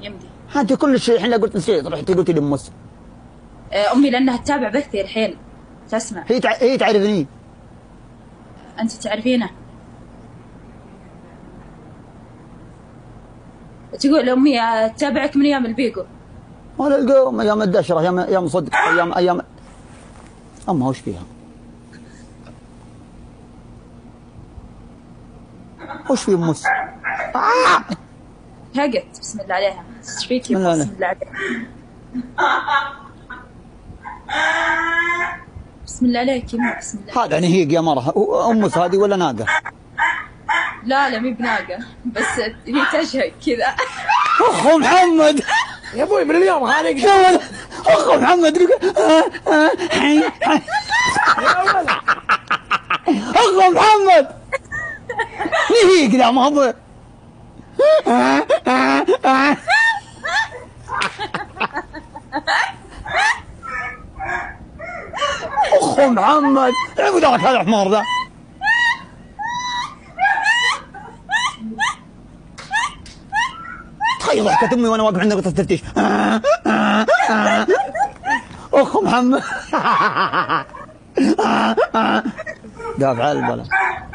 يمدي. انت كل شيء الحين قلت نسيت رحتي قلتي لي ام موسى. امي لانها تتابع بثي الحين تسمع. هي تعرفني. انت تعرفينه. تقول امي تتابعك من ايام البيجو. ولا القوم ايام الدشره ايام صدق ايام امها وش فيها؟ وش في ام موسى؟ هقت بسم الله عليها. ايش فيك بسم الله عليها. بسم الله عليك يما بسم الله. هذا نهيق يا مره. ام موسى هذه ولا ناقه؟ لا مي بناقه بس هي تشهق كذا. اخو محمد يا ابوي من اليوم خالق اخو محمد اخو محمد نهيق ذا ما هو اخو محمد ايش ذاك هذا الحمار ذا؟ تخيل ضحكت امي وانا واقف عند نقطة التفتيش. اخو محمد دافع البلا.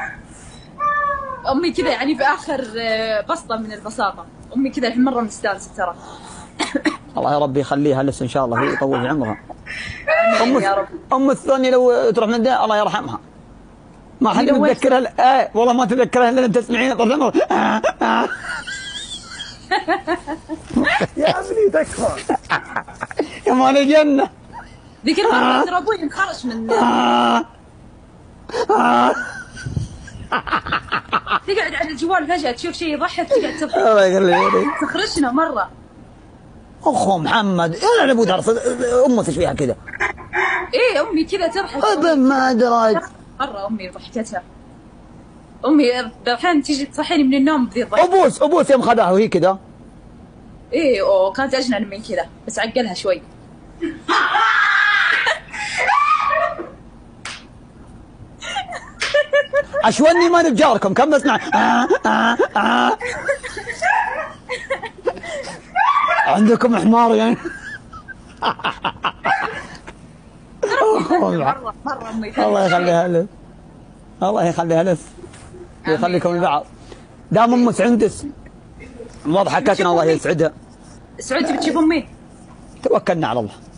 امي كذا يعني في اخر بسطة من البساطة. امي كذا الحين مرة مستانسة ترى. الله يا ربي يخليها لسه ان شاء الله ويطول في عمرها. يا رب. ام الثانية لو تروح من ده الله يرحمها. ما حد يتذكرها والله ما تذكرها الا انت تسمعين طول عمرها. يا ابني تكفى يا مال الجنة. ذيك المرة ترى ابوي انخرش من تقعد على الجوال فجأة تشوف شيء يضحك تقعد تضحك. الله يخليك. تخرجنا مرة. اخو محمد يلا نبغى درس امه ايش فيها كذا؟ ايه امي كذا تضحك. ابد ما ادري. مرة امي ضحكتها. امي الحين تيجي تصحيني من النوم بذي الضحك. ابوس يوم خذاها وهي كذا. ايه كانت اجنن من كذا بس عقلها شوي. اشوني ما نبجاركم كم بسمع. عندكم حمار يعني. مرة امي. الله يخليها لك. الله يخليها لك. ويخليكم البعض. دام ام سعندس ما ضحكتنا الله يسعدها. سعودي بتشوف امي. توكلنا على الله.